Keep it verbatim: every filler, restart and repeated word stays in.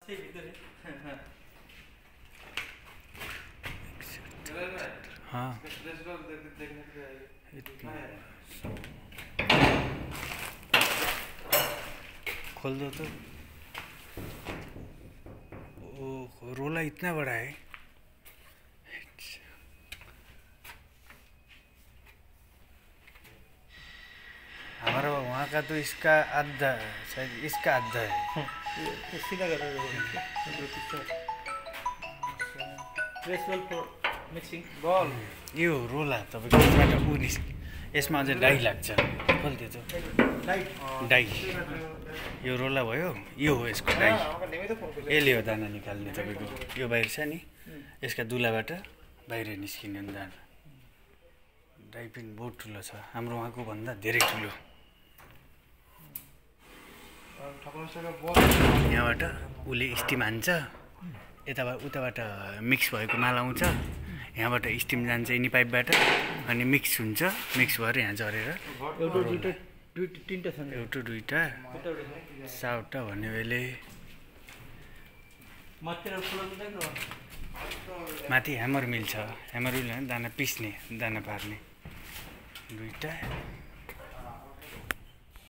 हाँ खोल दो तो। ओ रोला इतना बड़ा है। हमारा वहाँ का तो इसका आधा है, शायद इसका आधा है। सीधा कर मिक्सिङ बल यो रोला तपाईँको यसबाट उ निस् यसमा अझै डाई लाग्छ। खोल्दियो त डाई। यो रोला भयो, यो हो यसको डाई। यसले हो दाना निकाल्ने तपाईँको। यो बाहिर छ नि, यसका दुलाबाट बाहिर निस्किने दाना। डाई पनि बहुत ठुलो छ, हाम्रो वहाँको भन्दा धेरै ठुलो। यहाँबाट उसले स्टिम हान्छ, यताबाट उताबाट मिक्स भएको माल आउँछ, यहाँबाट स्टिम जान्छ यिनी पाइपबाट, अनि मिक्स हुन्छ। मिक्स भएर यहाँ झरेर एउटा दुईटा दुईटा तिनवटा छन्, एउटा दुईवटा सातवटा भन्ने बेले माथि ह्यामर मिल छ। ह्यामर मिल भने दाना पिस्ने, दाना पार्ने। दुईवटा